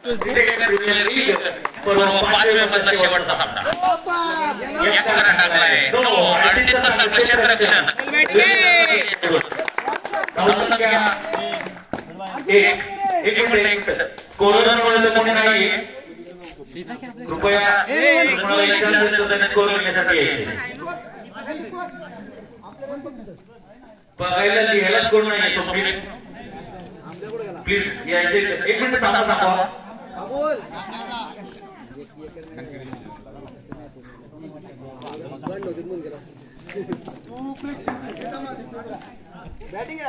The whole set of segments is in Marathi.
पाचव्या मधला शेवटचा सामना एक रन टाकलाय क्षेत्ररक्षण एक मिनिट स्कोरर म्हणून कोणी नाहीये कृपया स्कोर करण्यासाठी यायचे पहिल्यांदा लिहायला स्कोर नाहीये सोपी प्लीज यायचे एक मिनिट सामना दाखवा बैटिंग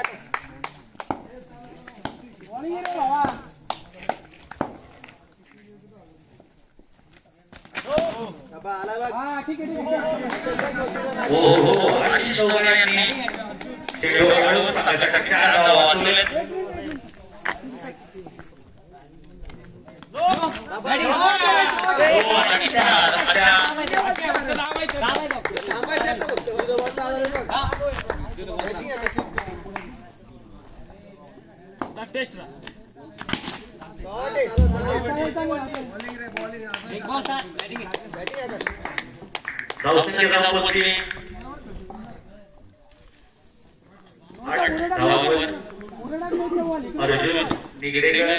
अर्जुन निगडेकर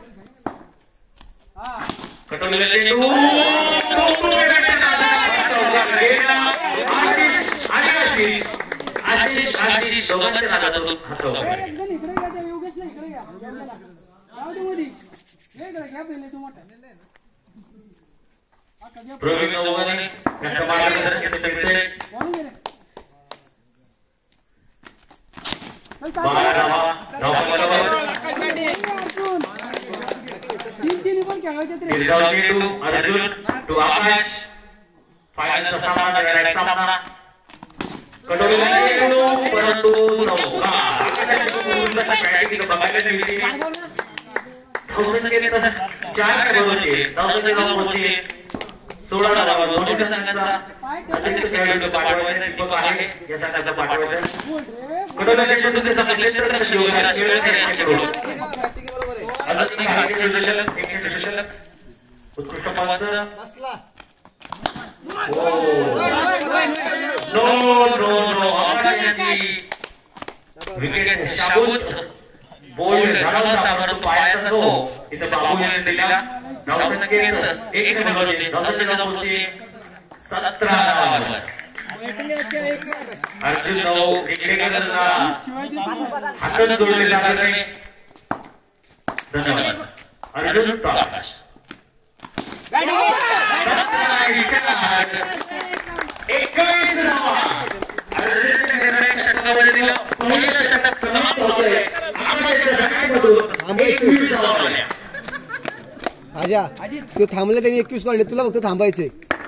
कटोलेला चेंडू आशिष दोघांच्या हातातून हातवला प्रवीण नववाने यांचं मार्गदर्शन मिळते अर्जुन टू आकाश फायनलचा सामना कटोरीला चेंडू परंतु बघायला मिळते चार बरोबर 16 धावा दोन्ही संघांचा अतिरिक्त खेळाडू पाठवायचा दीपक आहे या संघाचा पाठवायचा कटोरीच्या चेंडूचा क्षेत्ररक्षण योगदान खेळण्याकडून अजून एक हार्दिक विशेषक उत्कृष्ट पाच बसला नो विकेट शाबूत बोल्ड झाला होता परंतु पायाचा तो इथे बाबू यांनी दिलेला धावसंख्येत एक नंबरचे धावसंख्येत 17 धावांवर अर्जुन नऊ निगडेकरला हातच जोडले जाणार नाही धन्यवाद अर्जुन प्रकाश आजा तू थांबले त्यांनी 21 काढले तुला फक्त थांबायचे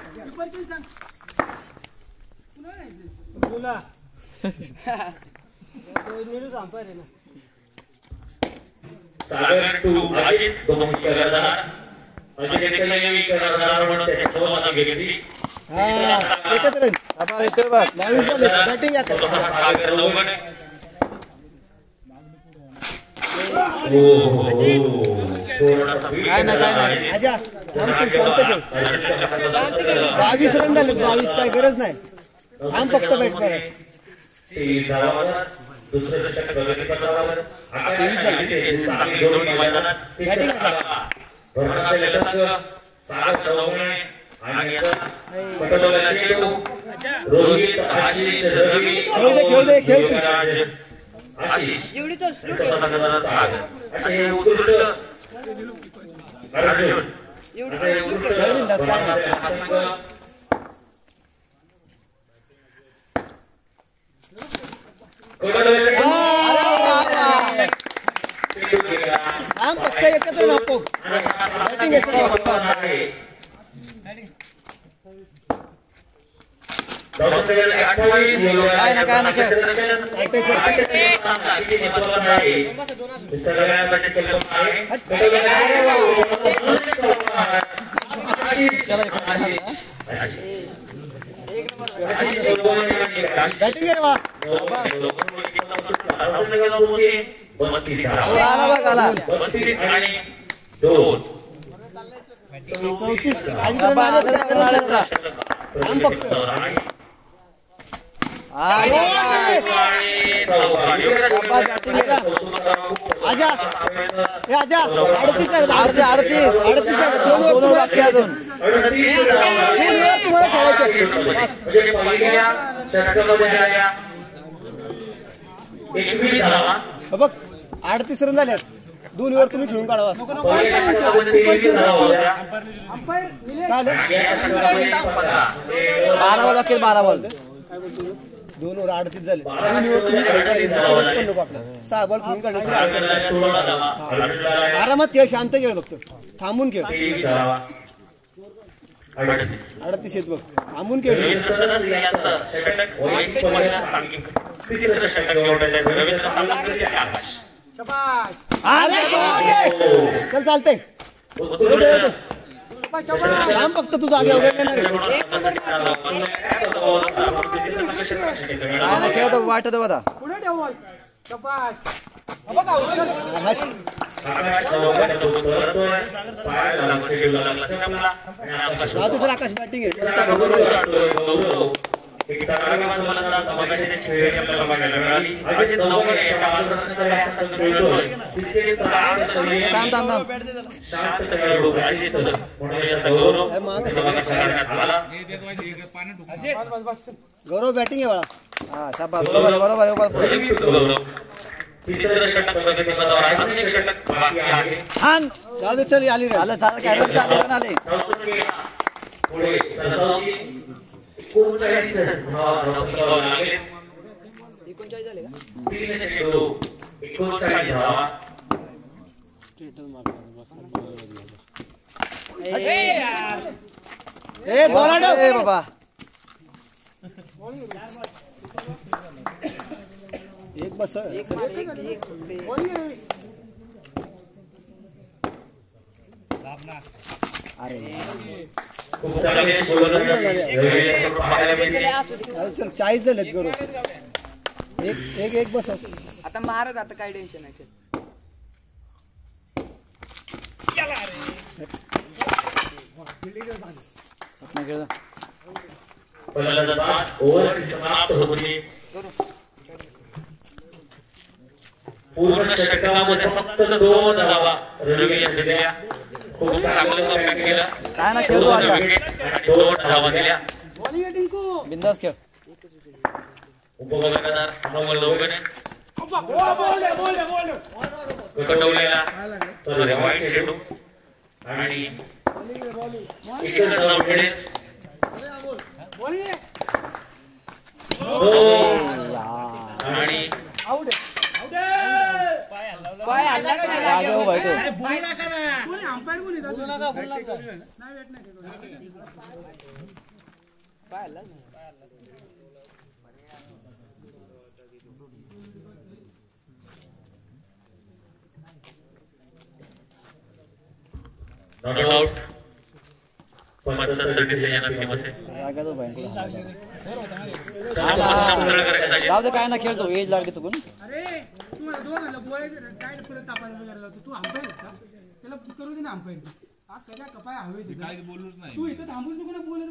सागर टू अजित दोन करणार अजित एकलवी करणार म्हणून त्याच्या सोबत घेतली एकच रन आता इथे बघ 22 झाले बॅटिंग आता सागर लोगने काय ना आजा थांब तू शांत ठेव 22 रन झाले 22 काय गरज नाही थांब फक्त बॅट कर दुसरे षटक प्रगती पथावर सागर लोगने आणि कटोरीला चेंडू रोहित आशिष रवी खेळ तू आशिष एवढी तो सागर असे उत्कृष्ट अर्जुन एवढी दस काय हम फक्त एकत्र नको बॅटिंग येते काय ना बॅटिंग आहे वा 32 आणि 2 34 आजीकडे आले आम फक्त आजा हे आजा 38 दोन ओव्हर खेळा दोन तुम्हाला खेळायचे बघ 38 रन झाले 2 ओव्हर तुम्ही खेळून काढावा 12 बॉल अखेर 12 बॉल 2 ओव्हर 38 झाले 2 ओव्हर तुम्ही पण नको आपल्याला 6 बॉल खेळून काढले आरामात खेळ शांत खेळ फक्त थांबून खेळ 38 येत बघ थांबून खेळ चल चालतंय थांब फक्त तू जागे वगैरे खेळतो वाटत बघा दुसरं आकाश बॅटिंग आहे गौरव बॅटिंग आहे बाळा बरोबर छान जाऊ दे चल आली रे आलं कॅरेक्टर आले 39 बाबा एक बस सर 40 झालेत गुरु एक बस आता मारत आता काय टेन्शन नाही पूर्ण षटकामध्ये फक्त 2 धावा रवी यांनी दिल्या खूप चांगलं कमबॅक केलं काय ना खेळतो आता 2 धावा दिल्या बिंदास खेळ उपभोगदार अमोल लोगणे कटवलेला तर वाईट चेंडू आणि इकडे जाऊन मिळेल आणि काय हल्ला काय जागे हो भाई तो नॉट आउट 75 डिसिजन टीम असे जागे तो भाई जाऊ दे काय ना खेळतो एज लागली चुकून तू अंपायर का त्याला करू दे ना अंपायर त्याला कपाय हवे काय बोलूच नाही तू इथं थांबूच नको ना बोलत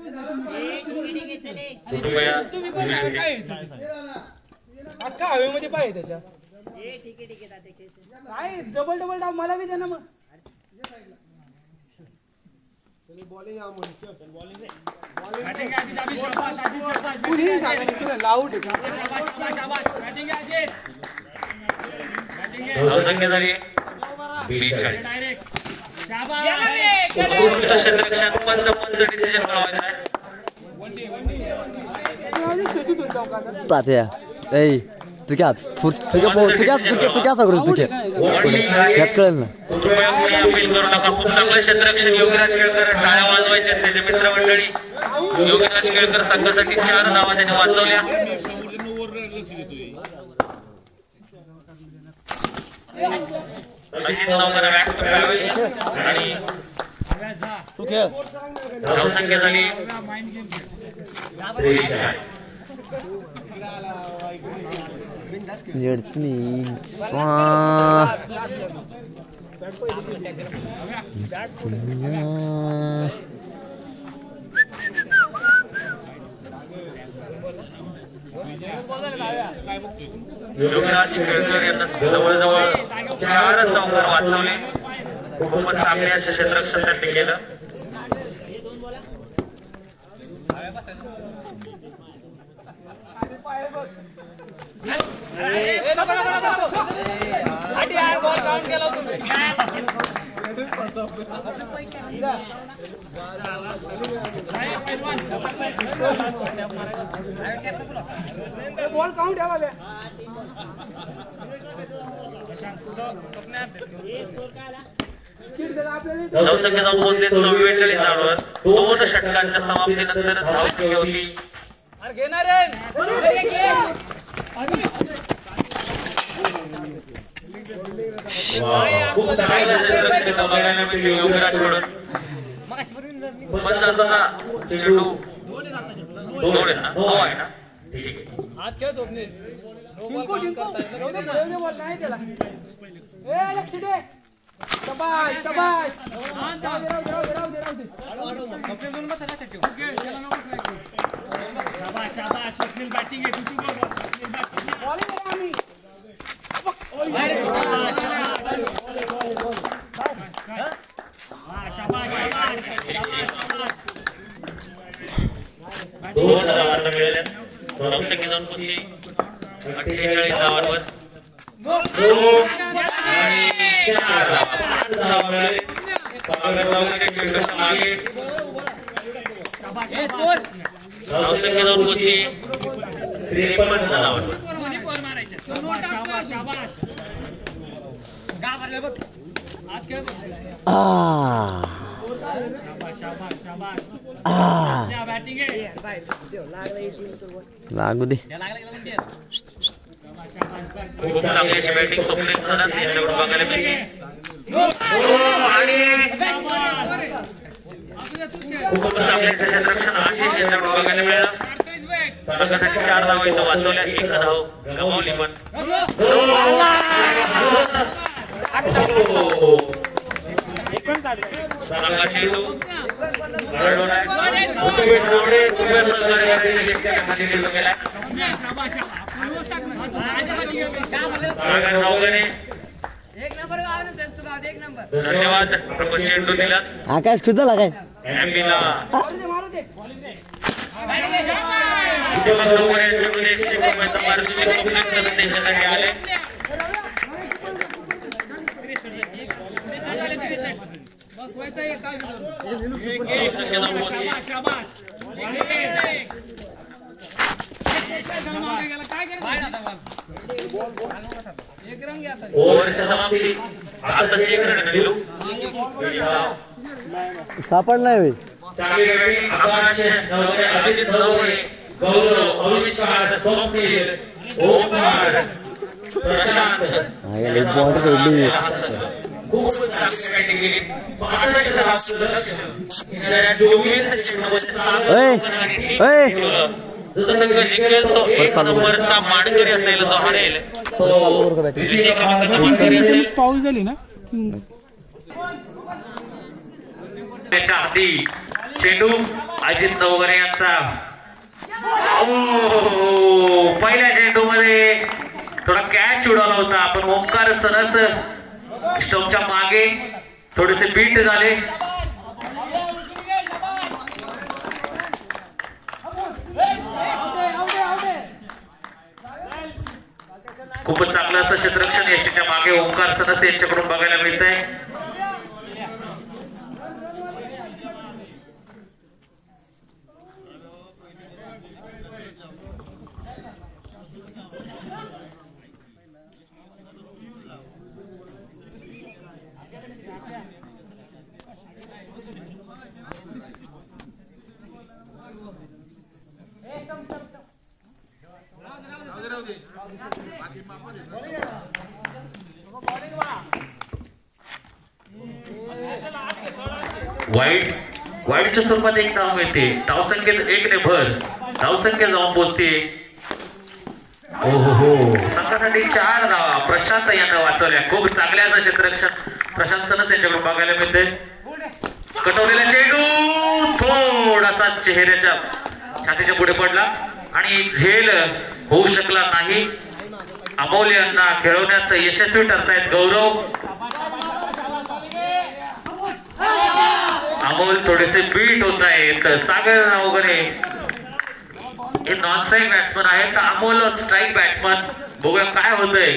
अख्खा हवेमध्ये पाय त्याच्या काय डबल डाव मला बी द्या ना मग कुणीही सांगा तुला लावू दे संख्या झाली 42 डिसिजन तात्या ए तू क्या तू क्या करू तू क्या कळलं ना खूप चांगलं क्षेत्ररक्षण योगराज केळकर टाळ्या वाजवायच्या त्याचे मित्रमंडळी योगराज केळकर संघासाठी 4 धावा त्याने वाचवल्या आणि तू खेळ संख्या झाली योगराज खेळकर यांना जवळजवळ 4 चौकार वाचवले. खूपच चांगले असे क्षेत्ररक्षण त्यांनी केलं. बॉल काउंट आहे बाबा. धावसंख्या जाऊन पोहोचले 44 धावांवर. 2 षटकांच्या समाप्तीनंतर धावसंख्या होती खूप चांगलं क्षेत्ररक्षण बघायला मिळालं योगराजकडून. चेंडू 2 आहे ना? 9 आहे ना? ठीक आहे. हात खेळ स्वप्नील. टिंकू बॉल नाही त्याला. ए लक्ष दे. शाबाश शाबाश. राहू दे. शाबाश शाबाश. स्वप्नील बॅटिंग आहे. तू बॉलिंग करा आम्ही. दोन धावांना मिळाल्या. धावसंख्या जाऊन पोहोचली 48 धावांवर. 2 आणि 4 धावा. 5 धावा मिळाले. मागे धावसंख्या जाऊन पोहोचली 53 धावांवर. लागू दे. खूप चांगली अशी बॅटिंग स्वप्नील सनस यांच्याकडून बघायला मिळते. खूपच चांगले क्षेत्ररक्षण आशिष यांच्याकडून बघायला मिळालं. संघासाठी 4 धावा इथं वाचवल्या. 1 धाव गमावली पण. चांगला चेंडू धन्यवाद. प्रमुख चेंडू दिला. आकाश खुदला काय ओव्हरच्या समाप्ती. आता 1 रन दिलो. सापडलाय. चांगली बॅटिंग आकाश नवरे, आदित्य नवरे, गौरव, अविष्कार, स्वप्नील, ओमकार, प्रशांत बॉल खेळली. खूप चांगली बॅटिंग केली. 65 धावांचं लक्ष्य येणाऱ्या 24 चेंडूमध्ये जसं संघ जिंकेल तो 1 नंबरचा मानकरी असेल, जो हरेल तो द्वितीय क्रमांकाचा मानकरी असेल. पाऊस झाली ना त्याच्या आधी चेंडू अजित नवगरे यांचा. पहिल्या चेंडू मध्ये थोडा कॅच उडवला होता, पण ओंकार सरस स्टंपच्या मागे थोडेसे बीट झाले. खूपच चांगलं असं क्षेत्ररक्षण यष्टीच्या मागे ओंकार सरस यांच्याकडून बघायला मिळत आहे. वाईटच्या स्वरूपात 1 धाव मिळते. धावसंख्येत 1 ने भर. धावसंख्या जाऊन पोहोचते. संघासाठी 4 धावा प्रशांत यांना वाचवल्या. खूप चांगल्या क्षेत्ररक्षण प्रशांत सनस यांच्याकडून बघायला मिळते. कटवलेला चेंडू थोडासा चेहऱ्याच्या छातीच्या पुढे पडला आणि झेल होऊ शकला नाही. अमोल यांना खेळवण्यात यशस्वी ठरतायत गौरव. अमोल थोडेसे बीट होत आहेत. सागर नवगणे हे नॉन स्ट्राईक बॅट्समन आहेत. Amol strike batsman. बघूया काय होतंय.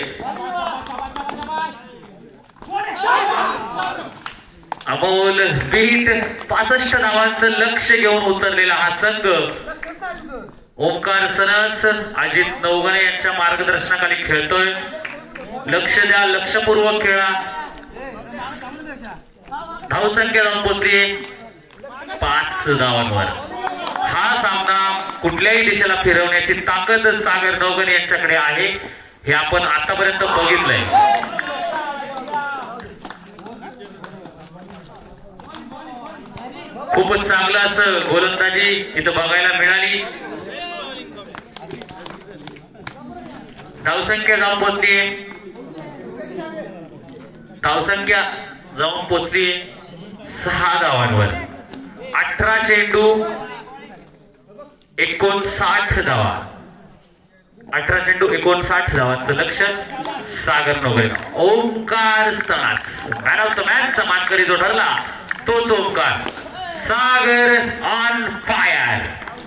अमोल बीट 65 धावांचं लक्ष घेऊन उतरलेला हा संघ. ओंकार सनस अजित नवगणे यांच्या मार्गदर्शनाखाली खेळतोय. लक्ष द्या, लक्षपूर्वक खेळा. धावसंख्या जाऊन पोहोचली 5 धावांवर. हा सामना कुठल्याही दिशेला फिरवण्याची ताकद सागर नवगणे यांच्याकडे आहे हे आपण आतापर्यंत बघितलंय. खूपच चांगलं असं गोलंदाजी इथं बघायला मिळाली. धावसंख्या जाऊन पोहोचली. धावसंख्या जाऊन पोहोचली 6 धावांवर. 18 चेंडू 59 धावा. 18 चेंडू 59 धावांचं लक्ष Sagar Navgane. Omkar Sanas man of the मॅचचा मानकरी जो ठरला तोच ओंकार. सागर ऑन फायर.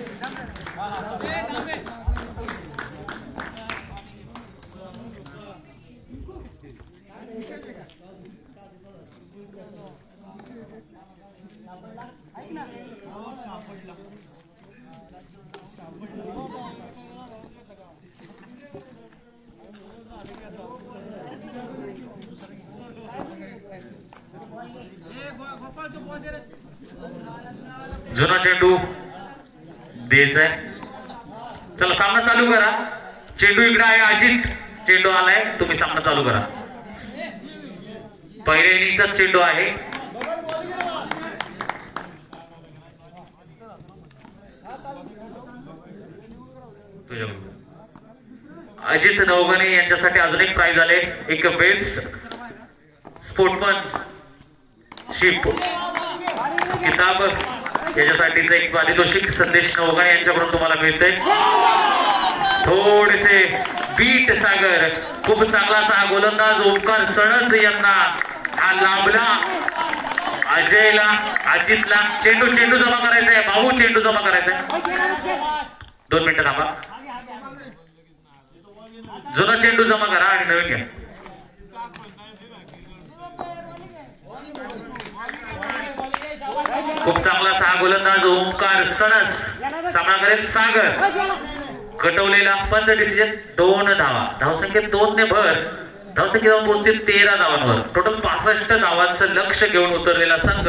जुना चेंडू द्यायचा आहे. चला सामना चालू करा. चेंडू इकडे आहे. अजित चेंडू आलाय. तुम्ही सामना चालू करा. पहिल्या इनिंगचा चेंडू आहे. अजित नवगणे यांच्यासाठी अजून एक प्राइज आले. एक बेस्ट स्पोर्ट्समनशिप किताब. याच्यासाठीचा एक पारितोषिक संदेश नवगणे यांच्याकडून तुम्हाला मिळतंय. थोडेसे बीट सागर. खूप चांगला असा गोलंदाज ओंकार सनस यांना हा लाभला. अजयला अजितला चेंडू जमा करायचा आहे. भाऊ चेंडू जमा करायचा आहे. 2 मिनिटं थांबा. जुना चेंडू जमा करा आणि नवीन घ्या. खूप चांगला असा गोलंदाज ओंकार सनस. सामना करेल सागर. कटवलेला 5 डिसिजन 2 धावा. धावसंख्या 2 ने भर. धावसंख्या जाऊन पोहोचते 13 धावांवर. टोटल 65 धावांचं लक्ष घेऊन उतरलेला संघ.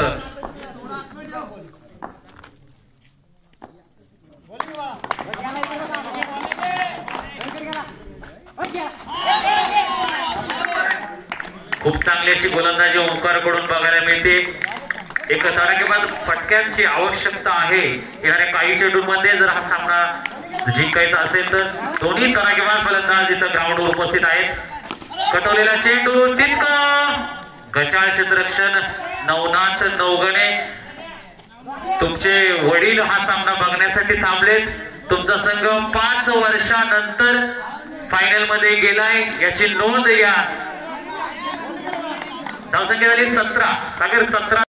खूप चांगली अशी गोलंदाजी ओंकारकडून बघायला मिळते. एक तडाखेबाज फटक्यांची आवश्यकता आहे. येणाऱ्या काही चेंडूंमध्ये जर हा सामना जिंकायचा असेल तर दोन्ही तडाखेबाज फलंदाज इथं ग्राउंडवर उपस्थित आहेत. कटवलेला चेंडू तितका गचाळ क्षेत्ररक्षण नवनाथ नवगणे. तुमचे वडील हा सामना बघण्यासाठी थांबलेत. तुमचा संघ 5 वर्षानंतर फायनल मध्ये गेलाय याची नोंद घ्या. धावसंख्या झाली 17. सागर 17.